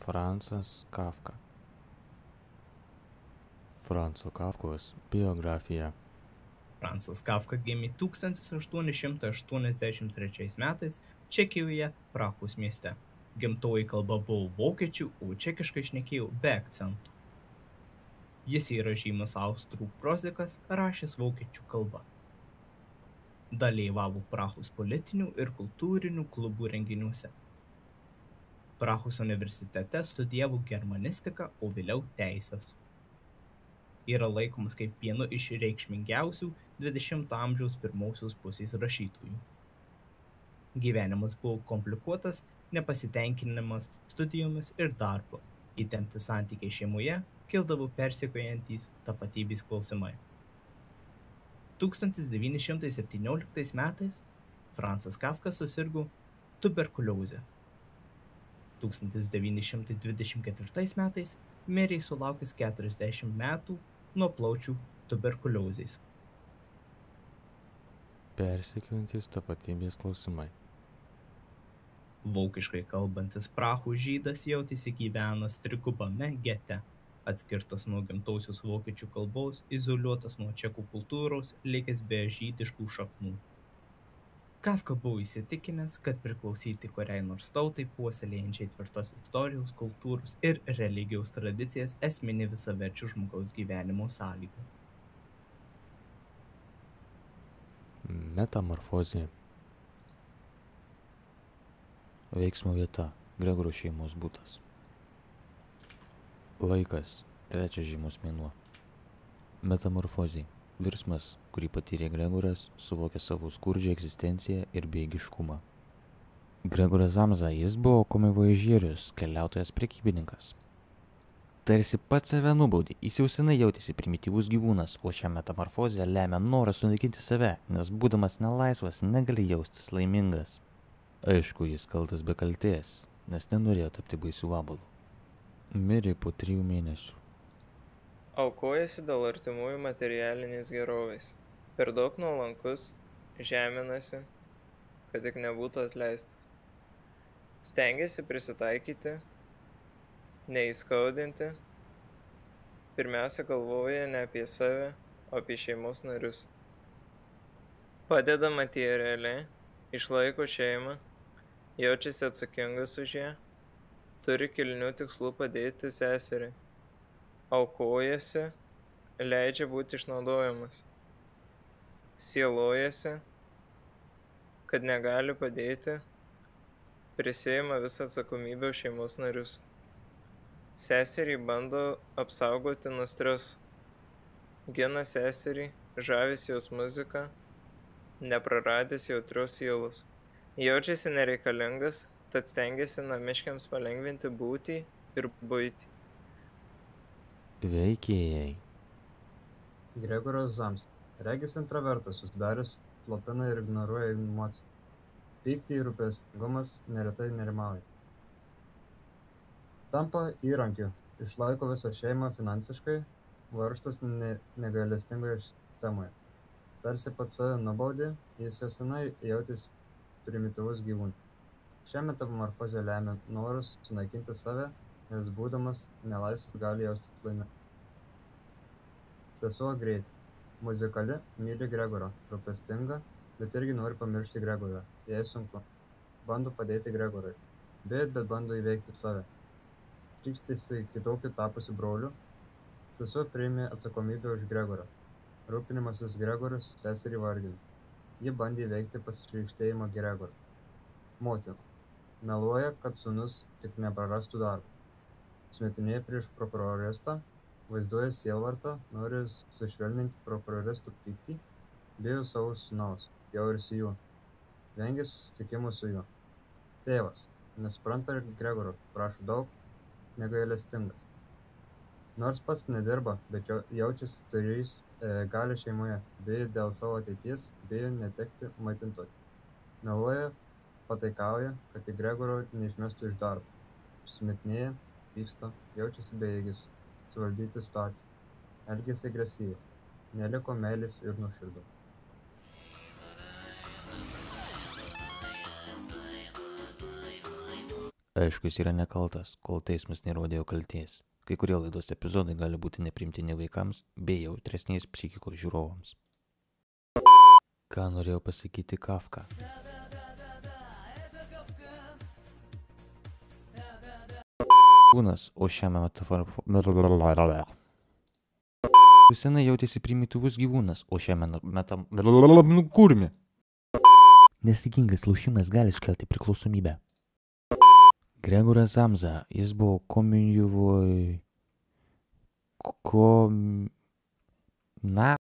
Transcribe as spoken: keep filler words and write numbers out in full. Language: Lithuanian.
Francas Kafka. Franco Kafkos biografija. Francas Kafka gimė tūkstantis aštuoni šimtai aštuoniasdešimt trečiais metais Čekijoje, Prahos mieste. Gimtoji kalba buvo vokiečių, o čekiškai šnekėjo be akcentų. Jis yra žymus austrų prozikas, rašęs vokiečių kalba. Dalyvavo Prahos politinių ir kultūrinių klubų renginiuose. Prahos universitete studijavo germanistiką, o vėliau teisės. Yra laikomas kaip vienu iš reikšmingiausių dvidešimto amžiaus pirmosios pusės rašytojų. Gyvenimas buvo komplikuotas, nepasitenkinimas studijomis ir darbu, įtempti santykiai šeimoje, kildavo persekiojantys tapatybės klausimai. tūkstantis devyni šimtai septynioliktais metais Francas Kafka susirgo tuberkulioze. tūkstantis devyni šimtai dvidešimt ketvirtais metais mirė sulaukęs keturiasdešimt metų nuo plaučių tuberkuliozės. Persekiojantys tapatybės klausimai. Vokiškai kalbantis Prahos žydas jautėsi gyvenęs trigubame gete, atskirtas nuo gimtosios vokiečių kalbos, izoliuotas nuo čekų kultūros, likęs be žydiškų šaknų. Kafka buvo įsitikinęs, kad priklausyti kuriai nors tautai puoselėjančiai tvirtas istorijos, kultūros ir religijos tradicijas esminė visaverčių žmogaus gyvenimo sąlyga. Metamorfozė. Veiksmo vieta – Gregoro šeimos butas. Laikas – trečias žiemos mėnuo. Metamorfozė – virsmas, kurį patyrė Gregoras, suvokė savo skurdžią egzistenciją ir bejėgiškumą. Gregoras Zamza, jis buvo komivojažierius, keliautojas prekybininkas. Tarsi pats save nubaudė, jis jau senai jautėsi primityvus gyvūnas, o šią metamorfozę lemia noras sunaikinti save, nes būdamas nelaisvas negali jaustis laimingas. Aišku, jis kaltas be kaltės, nes nenorėjo tapti baisių vabalų. Mirė po trijų mėnesių. Aukojasi dėl artimųjų materialinės gerovės. Per daug nuolankus, žeminasi, kad tik nebūtų atleistas. Stengiasi prisitaikyti, neįskaudinti. Pirmiausia galvoja ne apie save, o apie šeimos narius. Padeda materialiai, išlaiko šeimą, jaučiasi atsakingas už ją, turi kilnių tikslų padėti seseriai. Aukojasi, leidžia būti išnaudojamas. Sielojasi, kad negali padėti, prisiima visą atsakomybę už šeimos narius. Seserį bando apsaugoti nuo streso. Gina seserį, žavisi jos muziką, nepraradęs jautrios sielos. Jaučiasi nereikalingas, tad stengiasi namiškiams palengvinti būtį ir buitį. Veikėjai. Gregoras Zamza. Regis intravertas, susidaręs, slopina ir ignoruoja emocijas. Pyktį ir rūpestingumas neretai nerimauja. Tampa įrankiu, išlaiko visą šeimą finansiškai, varžtas ne, negailestingoje sistemoje. Tarsi pats save nubaudė, jis jau senai jautėsi primityvus gyvūnas. Šią metamorfozę lemia noras sunaikinti save, nes būdamas nelaisvas gali jaustis laimingas. Sesuo Grėtė. Muzikali, myli Gregorą, rūpestinga, bet irgi nori pamiršti Gregorą. Jai sunku. Bando padėti Gregorui, bet, bet bando įveikti save. Krikštėsi kitokiu tapusi broliu. Sesuo priėmė atsakomybę už Gregorą. Rūpinimasis Gregorius seserį vargina. Ji bandė įveikti pasišlykštėjimą Gregorą. Motina. Meluoja, kad sūnus tik neprarastų darbą. Smetinėja prieš prokuroristą, vaizduoja sielvartą, nori sušvelninti prokuroristų pyktį, bijo savo sūnaus, jau ir su juo. Vengia susitikimų su juo. Tėvas. Nesupranta Gregoro, prašo daug, negailestingas. Nors pats nedirba, bet jaučiasi turįs e, gali šeimoje, bijo dėl savo ateities, bijo netekti maitintojo. Meluoja, pataikauja, kad tik Gregoro neišmestų iš darbo. Sumetinėja, pyksta, jaučiasi bejėgis, suvaldyti situaciją. Elgiasi agresyviai, neliko meilės ir nuoširdumo. Aišku, jis yra nekaltas, kol teismas nerodė kalties. Kai kurie laidos epizodai gali būti neprimtini vaikams bei jautresnės psichikos žiūrovams. Ką norėjau pasakyti Kafka? Gyvūnas, o šiame metaforą... Senai jautėsi primityvus gyvūnas, o šiame metam... Kurmi. Nesaikingas lošimas gali sukelti priklausomybę. Gregoras Zamza, jis buvo komjuvoj... Kom... Na...